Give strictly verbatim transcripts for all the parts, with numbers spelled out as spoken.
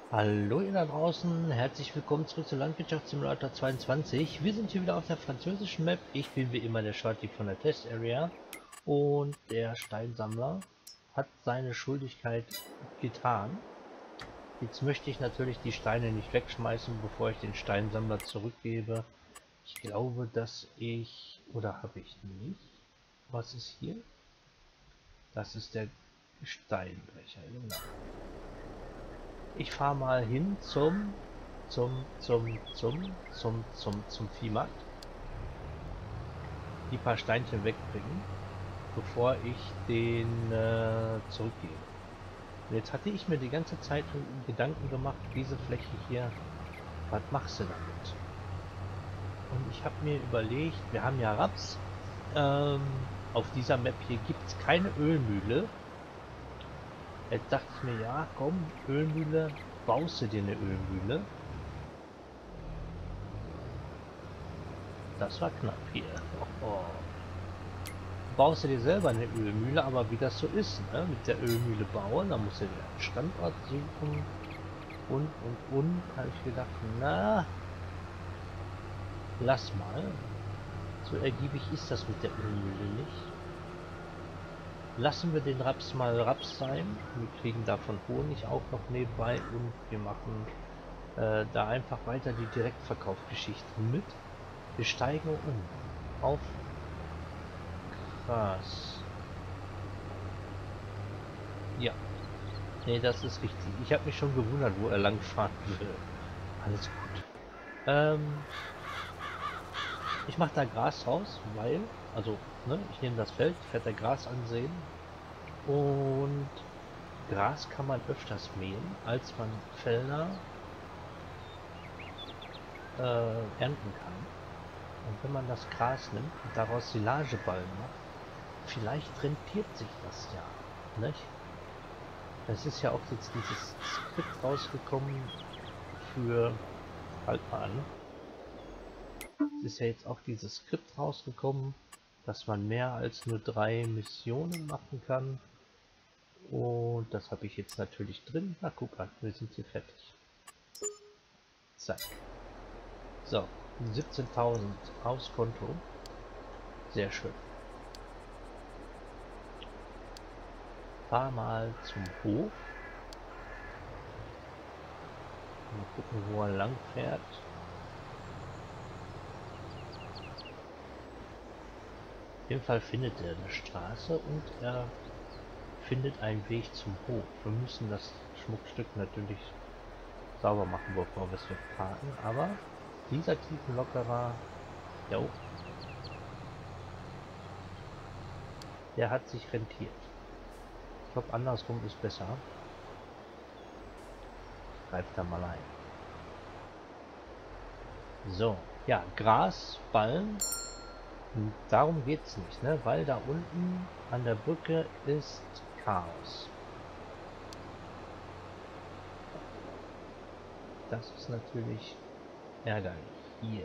Hallo ihr da draußen, herzlich willkommen zurück zu Landwirtschaftssimulator zweiundzwanzig. Wir sind hier wieder auf der französischen Map. Ich bin wie immer der Shorty von der Test Area und der Steinsammler hat seine Schuldigkeit getan. Jetzt möchte ich natürlich die Steine nicht wegschmeißen, bevor ich den Steinsammler zurückgebe. Ich glaube, dass ich... oder habe ich nicht? Was ist hier? Das ist der Steinbrecher, genau. Ich fahre mal hin zum, zum, zum, zum, zum, zum, zum Viehmarkt. Die paar Steinchen wegbringen, bevor ich den äh, zurückgebe. Und jetzt hatte ich mir die ganze Zeit Gedanken gemacht, diese Fläche hier, was machst du damit? Und ich habe mir überlegt, wir haben ja Raps. Ähm, auf dieser Map hier gibt es keine Ölmühle. Jetzt dachte ich mir, ja komm, Ölmühle, baust du dir eine Ölmühle? Das war knapp hier. Oh, oh. Baust du dir selber eine Ölmühle, aber wie das so ist, ne? Mit der Ölmühle bauen, da musst du dir einen Standort suchen und und und. Habe ich gedacht, na, lass mal. So ergiebig ist das mit der Ölmühle nicht. Lassen wir den Raps mal Raps sein. Wir kriegen davon Honig auch noch nebenbei und wir machen äh, da einfach weiter die Direktverkaufsgeschichten mit. Wir steigen um auf Gras. Ja, nee, das ist richtig. Ich habe mich schon gewundert, wo er lang fahren will. Alles gut. Ähm, ich mache da Gras raus, weil, also, ne, ich nehme das Feld, ich werde da Gras ansehen. Und Gras kann man öfters mähen, als man Felder äh, ernten kann. Und wenn man das Gras nimmt und daraus Silageballen macht, vielleicht rentiert sich das ja, nicht? Es ist ja auch jetzt dieses Skript rausgekommen für, halt mal an, es ist ja jetzt auch dieses Skript rausgekommen, dass man mehr als nur drei Missionen machen kann. Und das habe ich jetzt natürlich drin. Na guck mal, wir sind hier fertig. Zack. So, siebzehntausend aufs Konto. Sehr schön. Fahr mal zum Hof. Mal gucken, wo er lang fährt. Auf jeden Fall findet er eine Straße und er findet einen Weg zum Hof. Wir müssen das Schmuckstück natürlich sauber machen, bevor wir es wegparken. Aber dieser Tiefenlockerer, jo, der hat sich rentiert. Ich glaube, andersrum ist besser. Greift da mal ein. So, ja, Gras, Ballen. Darum geht es nicht, ne? Weil da unten an der Brücke ist Chaos. Das ist natürlich ärgerlich. Hier.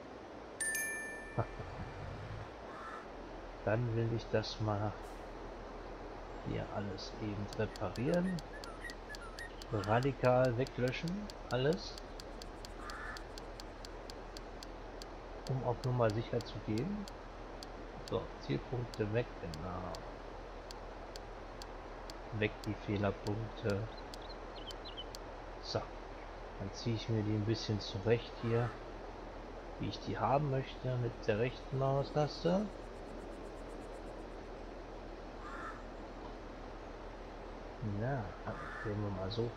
Dann will ich das mal hier alles eben reparieren. Radikal weglöschen. Alles. Um auf Nummer sicher zu gehen. So, Zielpunkte weg, genau. Weg die Fehlerpunkte. So, dann ziehe ich mir die ein bisschen zurecht hier, wie ich die haben möchte, mit der rechten Maustaste. Na, gehen wir mal so rum.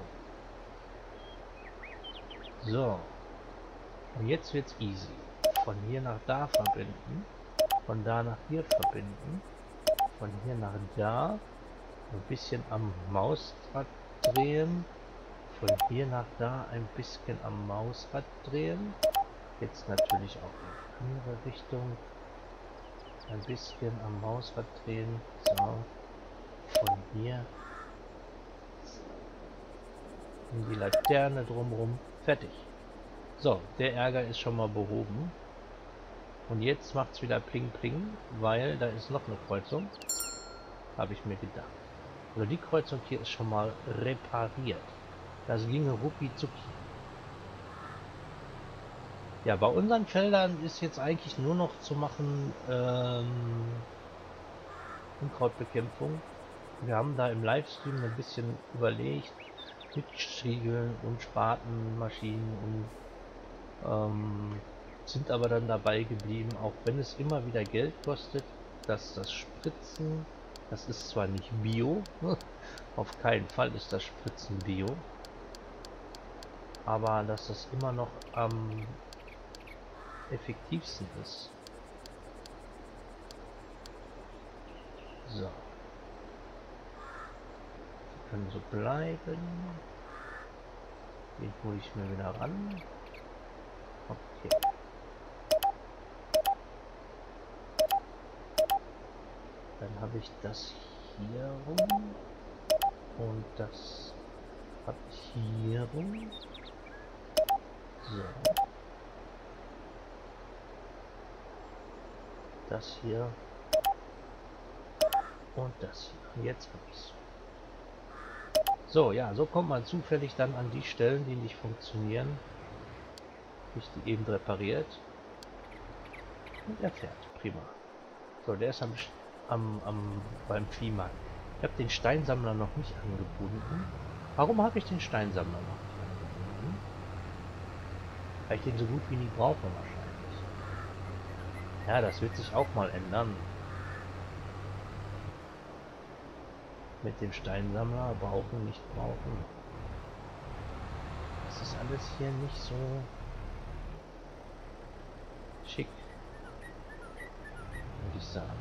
So, und jetzt wird's easy. Von hier nach da verbinden, von da nach hier verbinden, von hier nach da, ein bisschen am Mausrad drehen, von hier nach da ein bisschen am Mausrad drehen, jetzt natürlich auch in die andere Richtung, ein bisschen am Mausrad drehen, so, von hier in die Laterne drumherum, fertig. So, der Ärger ist schon mal behoben. Und jetzt macht es wieder pling pling, weil da ist noch eine Kreuzung. Habe ich mir gedacht. Also die Kreuzung hier ist schon mal repariert. Das ginge rucki zucki. Ja, bei unseren Feldern ist jetzt eigentlich nur noch zu machen ähm, Unkrautbekämpfung. Wir haben da im Livestream ein bisschen überlegt mit Striegeln und Spatenmaschinen und ähm, sind aber dann dabei geblieben, auch wenn es immer wieder Geld kostet, dass das Spritzen, das ist zwar nicht Bio, auf keinen Fall ist das Spritzen Bio, aber dass das immer noch am effektivsten ist. So. Die können so bleiben. Den hole ich mir wieder ran. Okay. Dann habe ich das hier rum. Und das habe ich hier rum. So. Das hier. Und das hier. Jetzt habe ich es. So, ja, so kommt man zufällig dann an die Stellen, die nicht funktionieren. Ich die eben repariert. Und er fährt. Prima. So, der ist am, am, am beim Viehmarkt. Ich habe den Steinsammler noch nicht angebunden. Warum habe ich den Steinsammler noch nicht angebunden? Weil ich den so gut wie nie brauche wahrscheinlich. Ja, das wird sich auch mal ändern. Mit dem Steinsammler brauchen, nicht brauchen. Das ist alles hier nicht so schick, würde ich sagen.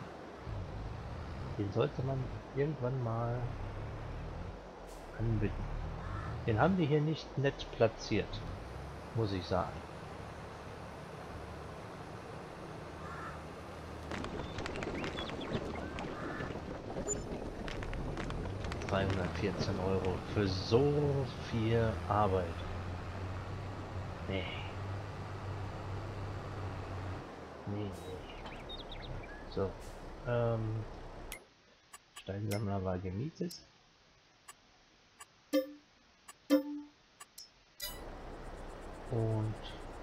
Den sollte man irgendwann mal anbinden. Den haben wir hier nicht nett platziert, muss ich sagen. dreihundertvierzehn Euro für so viel Arbeit. Nee. Nee, nee. So. Ähm, Steinsammler war gemietet. Und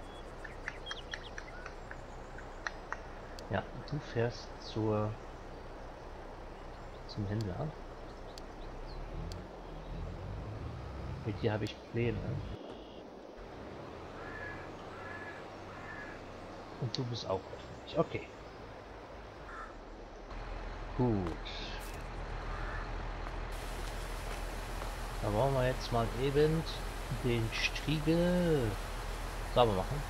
ja, du fährst zur zum Händler. Mit dir habe ich Pläne. Und du bist auch öffentlich. Okay. Gut. Da wollen wir jetzt mal eben den Striegel sauber machen.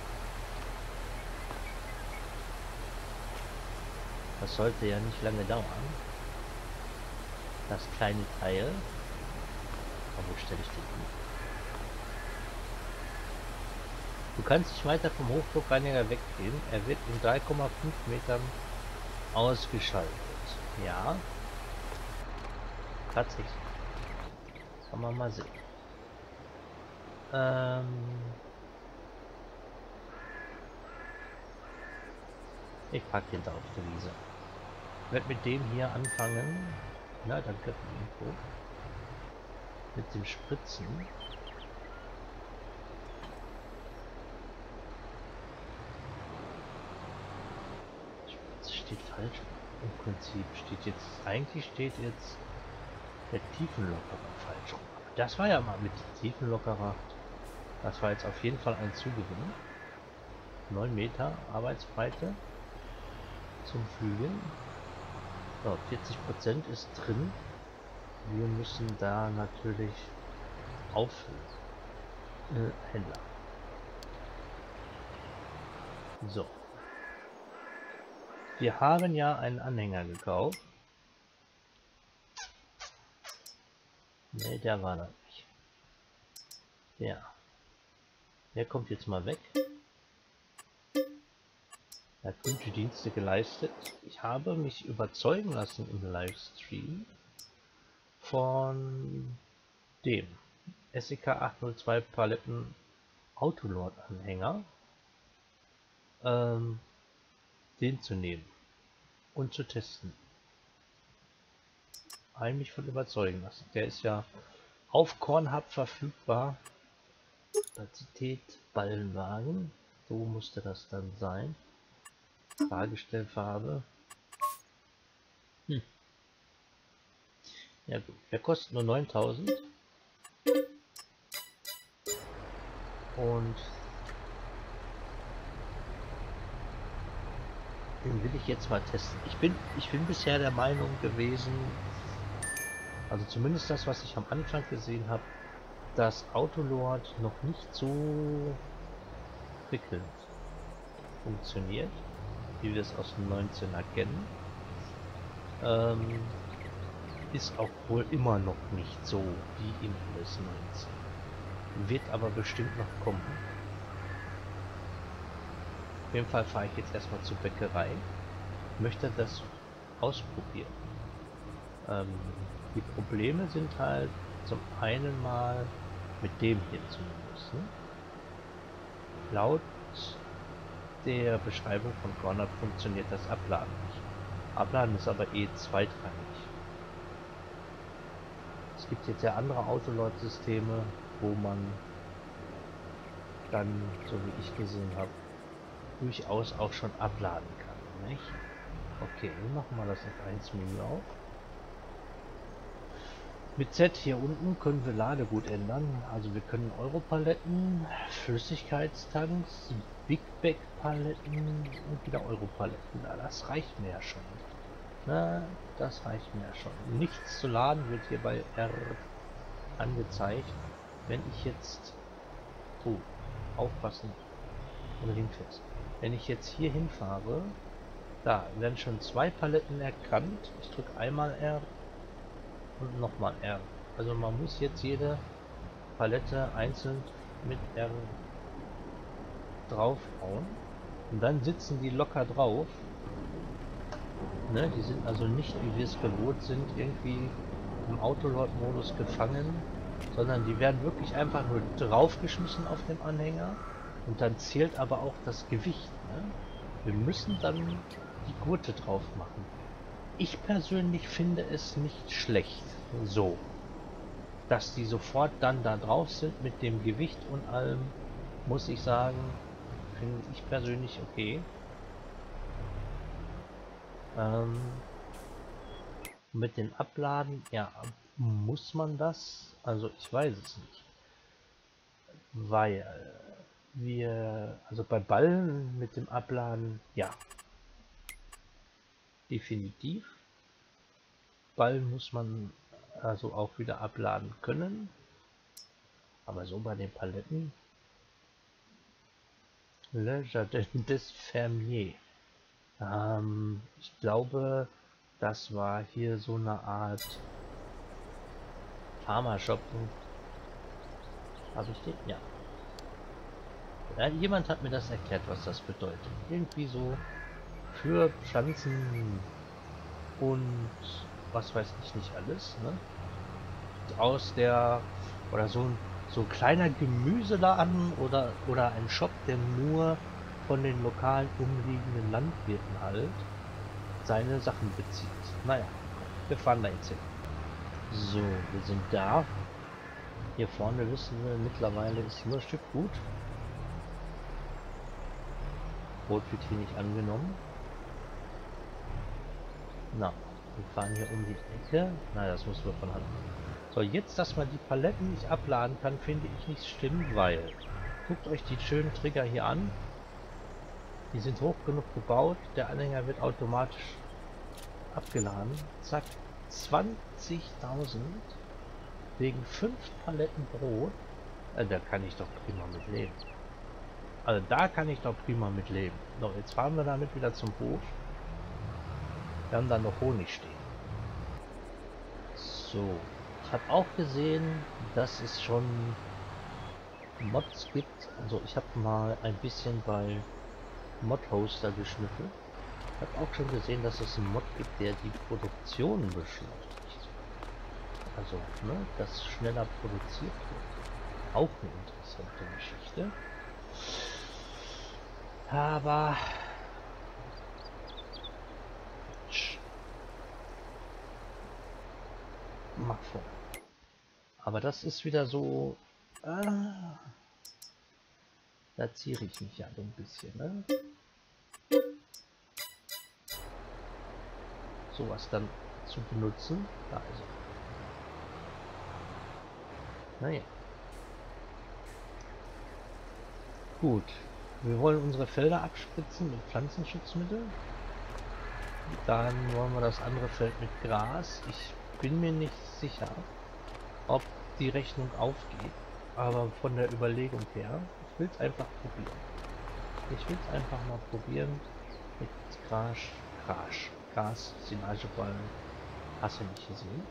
Das sollte ja nicht lange dauern. Das kleine Teil. Aber wo stelle ich den hin? Du kannst nicht weiter vom Hochdruckreiniger weggehen. Er wird in drei Komma fünf Metern ausgeschaltet. Ja. Tatsächlich. Kann man mal sehen. Ähm ich packe den da auf die Wiese. Ich werde mit dem hier anfangen. Na, danke für die Info. Mit dem Spritzen. Spritze steht falsch. Im Prinzip steht jetzt, eigentlich steht jetzt der Tiefenlockerer falsch. Das war ja mal mit Tiefenlockerer. Das war jetzt auf jeden Fall ein Zugewinn. neun Meter Arbeitsbreite zum Flügen. So, vierzig Prozent ist drin. Wir müssen da natürlich auffüllen. Äh, Händler. So. Wir haben ja einen Anhänger gekauft. Ne, der war da nicht. Der. Der kommt jetzt mal weg. Er hat gute Dienste geleistet. Ich habe mich überzeugen lassen im Livestream von dem S E K achthundertzwei Paletten Autolord Anhänger, ähm, den zu nehmen und zu testen. Eigentlich von überzeugen lassen. Der ist ja Auf Kornhub verfügbar. Kapazität Ballenwagen. So musste das dann sein. Fahrgestellfarbe. Hm. Ja gut, der kostet nur neuntausend. Und den will ich jetzt mal testen. Ich bin, ich bin bisher der Meinung gewesen, also zumindest das, was ich am Anfang gesehen habe, dass Autolord noch nicht so prickelnd funktioniert, wie wir es aus dem neunzehner kennen. Ähm, ist auch wohl immer noch nicht so wie im O S neunzehn. Wird aber bestimmt noch kommen. Auf jeden Fall fahre ich jetzt erstmal zur Bäckerei. Möchte das ausprobieren. Ähm, die Probleme sind halt zum einen mal mit dem hier zumindest. Ne? Laut der Beschreibung von Kornhub funktioniert das Abladen nicht. Abladen ist aber eh zweitrangig. Es gibt jetzt ja andere Autolord-Systeme, wo man dann, so wie ich gesehen habe, durchaus auch schon abladen kann, nicht? Okay, wir machen mal das F eins Menü auf. Mit Z hier unten können wir Ladegut ändern. Also wir können Europaletten, Flüssigkeitstanks, Big Bag Paletten und wieder Europaletten. Na, das reicht mir ja schon. Na, das reicht mir ja schon. Nichts zu laden wird hier bei R angezeigt. Wenn ich jetzt... Oh, aufpassen. Unbedingt fest. Wenn ich jetzt hier hinfahre, da werden schon zwei Paletten erkannt. Ich drücke einmal R und nochmal R. Also man muss jetzt jede Palette einzeln mit R draufhauen. Und dann sitzen die locker drauf. Ne, die sind also nicht, wie wir es gewohnt sind, irgendwie im Autolord-Modus gefangen, sondern die werden wirklich einfach nur draufgeschmissen auf dem Anhänger. Und dann zählt aber auch das Gewicht. Ne? Wir müssen dann die Gurte drauf machen. Ich persönlich finde es nicht schlecht, so, dass die sofort dann da drauf sind mit dem Gewicht und allem, muss ich sagen, finde ich persönlich okay. Ähm, mit den Abladen, ja, muss man das? Also ich weiß es nicht, weil wir, also bei Ballen mit dem Abladen, ja, definitiv. Ballen muss man also auch wieder abladen können, aber so bei den Paletten, Le Jardin des Fermiers. Ähm, ich glaube, das war hier so eine Art Pharma-Shop. Habe ich den? Ja. Ja. Jemand hat mir das erklärt, was das bedeutet. Irgendwie so für Pflanzen und was weiß ich nicht alles. Ne? Aus der, oder so ein, so ein kleiner Gemüseladen oder, oder ein Shop, der nur von den lokalen umliegenden Landwirten halt seine Sachen bezieht. Naja, wir fahren da jetzt hin. So, wir sind da. Hier vorne wissen wir, mittlerweile ist nur ein Stück gut. Rot wird hier nicht angenommen. Na, wir fahren hier um die Ecke. Na, das müssen wir von Hand machen. So, jetzt, dass man die Paletten nicht abladen kann, finde ich nicht schlimm, weil... Guckt euch die schönen Trigger hier an. Die sind hoch genug gebaut. Der Anhänger wird automatisch abgeladen. Zack, zwanzigtausend wegen fünf Paletten Brot. Äh, da kann ich doch prima mit leben. Also da kann ich doch prima mit leben. So, jetzt fahren wir damit wieder zum Hof. Wir haben da noch Honig stehen. So, ich habe auch gesehen, dass es schon Mods gibt. Also ich habe mal ein bisschen bei Mod-Hoster geschnüffelt. Ich habe auch schon gesehen, dass es einen Mod gibt, der die Produktion beschleunigt. Also, ne, dass schneller produziert wird. Auch eine interessante Geschichte. Aber mach vor. Aber das ist wieder so... Ah, da ziere ich mich ja so ein bisschen, ne? Sowas dann zu benutzen. Da ist er. Naja. Gut. Wir wollen unsere Felder abspritzen mit Pflanzenschutzmitteln. Dann wollen wir das andere Feld mit Gras. Ich bin mir nicht sicher, ob die Rechnung aufgeht. Aber von der Überlegung her, ich will es einfach probieren. Ich will es einfach mal probieren mit Gras, Gras, Gras, Silageballen. Hast du nicht gesehen?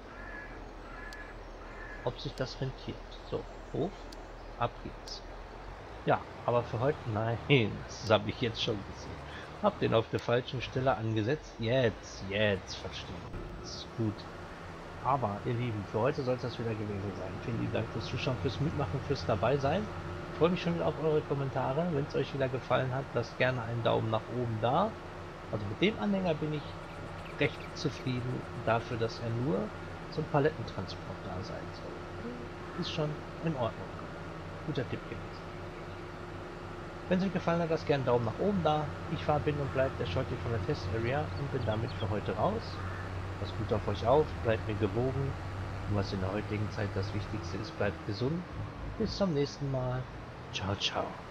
Ob sich das rentiert. So, Hof, ab geht's. Ja, aber für heute, nein, das habe ich jetzt schon gesehen. Hab den auf der falschen Stelle angesetzt. Jetzt, jetzt verstehe ich. Ist gut. Aber, ihr Lieben, für heute soll es das wieder gewesen sein. Vielen lieben Dank fürs Zuschauen, fürs Mitmachen, fürs dabei sein. Ich freue mich schon wieder auf eure Kommentare. Wenn es euch wieder gefallen hat, lasst gerne einen Daumen nach oben da. Also mit dem Anhänger bin ich recht zufrieden dafür, dass er nur zum Palettentransport da sein soll. Ist schon in Ordnung. Guter Tipp gewesen. Wenn es euch gefallen hat, lasst gerne einen Daumen nach oben da. Ich war, bin und bleibt der Shorty von der Test Area und bin damit für heute raus. Passt gut auf euch auf, bleibt mir gewogen. Und was in der heutigen Zeit das Wichtigste ist, bleibt gesund. Bis zum nächsten Mal. Ciao, ciao.